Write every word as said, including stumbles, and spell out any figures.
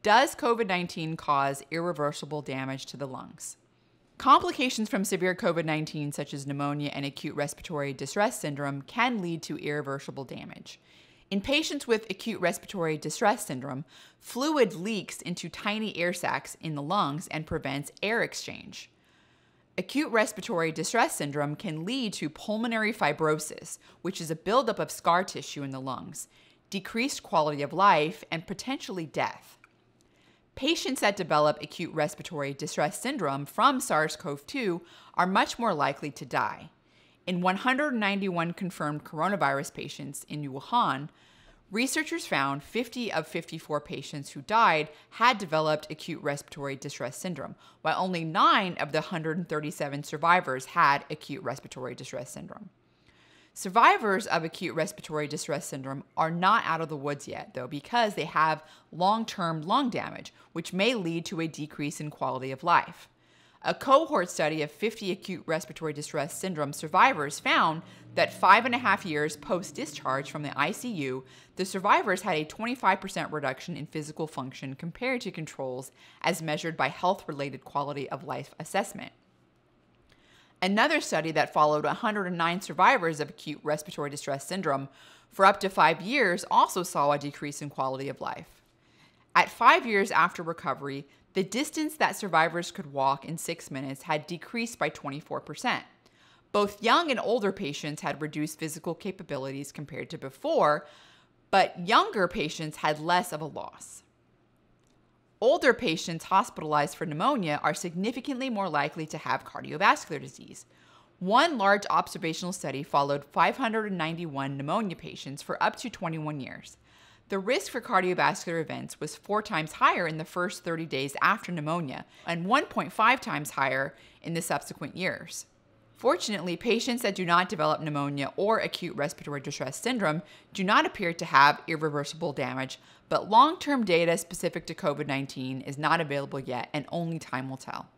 Does COVID nineteen cause irreversible damage to the lungs? Complications from severe COVID nineteen, such as pneumonia and acute respiratory distress syndrome, can lead to irreversible damage. In patients with acute respiratory distress syndrome, fluid leaks into tiny air sacs in the lungs and prevents air exchange. Acute respiratory distress syndrome can lead to pulmonary fibrosis, which is a buildup of scar tissue in the lungs, decreased quality of life, and potentially death. Patients that develop acute respiratory distress syndrome from SARS CoV two are much more likely to die. In one hundred ninety-one confirmed coronavirus patients in Wuhan, researchers found fifty of fifty-four patients who died had developed acute respiratory distress syndrome, while only nine of the one hundred thirty-seven survivors had acute respiratory distress syndrome. Survivors of acute respiratory distress syndrome are not out of the woods yet, though, because they have long-term lung damage, which may lead to a decrease in quality of life. A cohort study of fifty acute respiratory distress syndrome survivors found that five and a half years post-discharge from the I C U, the survivors had a twenty-five percent reduction in physical function compared to controls as measured by health-related quality of life assessment. Another study that followed one hundred nine survivors of acute respiratory distress syndrome for up to five years also saw a decrease in quality of life. At five years after recovery, the distance that survivors could walk in six minutes had decreased by twenty-four percent. Both young and older patients had reduced physical capabilities compared to before, but younger patients had less of a loss. Older patients hospitalized for pneumonia are significantly more likely to have cardiovascular disease. One large observational study followed five hundred ninety-one pneumonia patients for up to twenty-one years. The risk for cardiovascular events was four times higher in the first thirty days after pneumonia and one point five times higher in the subsequent years. Fortunately, patients that do not develop pneumonia or acute respiratory distress syndrome do not appear to have irreversible damage, but long-term data specific to COVID nineteen is not available yet, and only time will tell.